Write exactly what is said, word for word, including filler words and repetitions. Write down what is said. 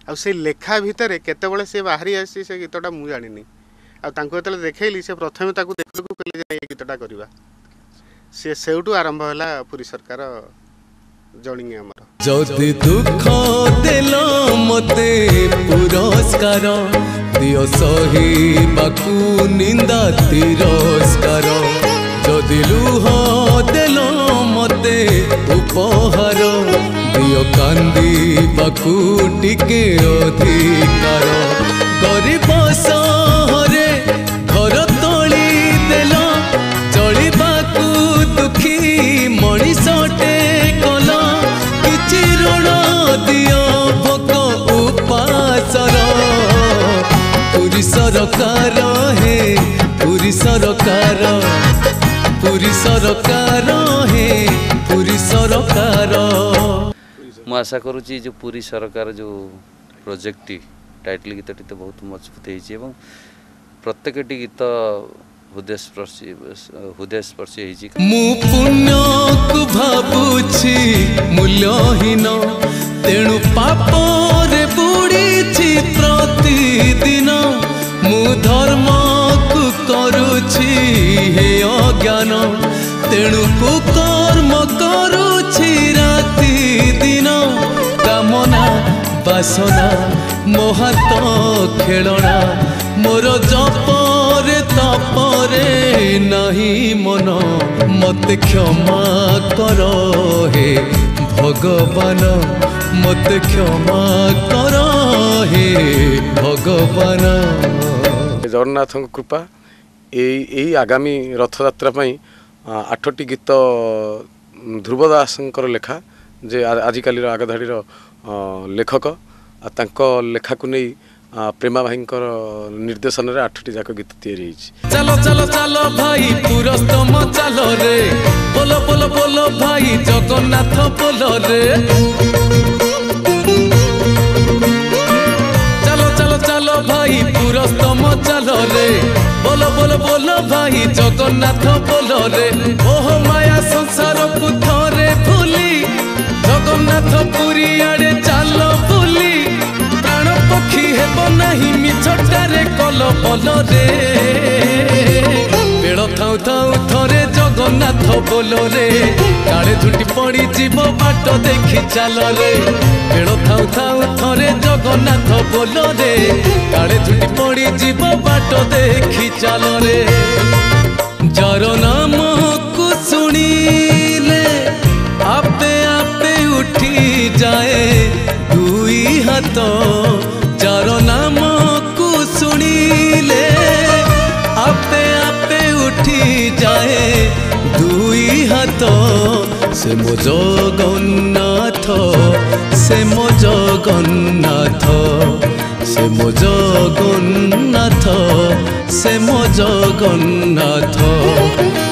आ से लेखा भितर केतबले से बाहरी आसी से गीतटा मु जानिनी आते देखली से प्रथम देखू कहले गीतटा करवा से सेउटू आरंभ होला पुरी सरकार जणिंगे हमर जदि दुख देलो मते पुरस्कार दियो सही बाकू निंदा तिरस्कार जदि लुह देलो मते उपहार दियो कांदी बाकू टिके अधिकार गरीब सहरे घर तोली देलो चलिबाकू दुखी मଣିଷଟେ कला किछि ऋण दियो भोक उपासर पुरी सरकार हे पुरी सरकार पुरी सरकार हे पुरी सरकार मु आशा करुच्ची जो पुरी सरकार जो प्रोजेक्ट टाइटल गीतटी तो बहुत मजबूत है प्रत्येक गीत हृदय स्पर्शी हृदय स्पर्शी मु पुण्य को भाबुछि मूल्यहीन तेणु पाप रे बुड़ी प्रतिदिन मु धर्म को करुछि हे अज्ञान तेणु कुकर्म करुछि राति दिन कामना बासना मोहात खेलना मोर जपरे तपरे नहीं मन मत क्षमा कर हे भगवान मत क्षमा कर हे भगवान जगन्नाथ कृपा यही आगामी रथयात्रा आठटी गीत ध्रुवदासंकर लेखा जे आजिकाली आगधाड़ी लेखक तांको लेखा को नहीं प्रेमा भाई निर्देशन रे आठटी जाक गीत तैयारी चलो चलो चलो भाई पुरस्तम चलो रे बोलो बोलो बोलो भाई जगन्नाथ बोलो रे चलो चलो चलो भाई पुरस्तम चलो रे बोलो बोलो बोलो भाई जगन्नाथ बोलो रे ओह माया संसार को थरे भूली जगन्नाथ पुरी आड़े चलो भूली प्राण पक्षी हेब नहीं मिछटारे कल बल रे बेड़ थाउ थाउ थरे जगन्नाथ बोलो रे काले झुटी पड़ी जीव बाट देखी चल रे बेड़ थाउ थाउ थरे जगन्नाथ बोलो रे काले झुटी पड़ी जीव बाट देखी चल रे जार नाम को सुनिले आपे आपे उठी जाए दुई हाथ जार नाम को सुनिले आपे आपे उठी जाए दुई हाथ से मो जगन्नाथ से मो जगन्नाथ से मो जगन्नाथ से मो जगन्नाथ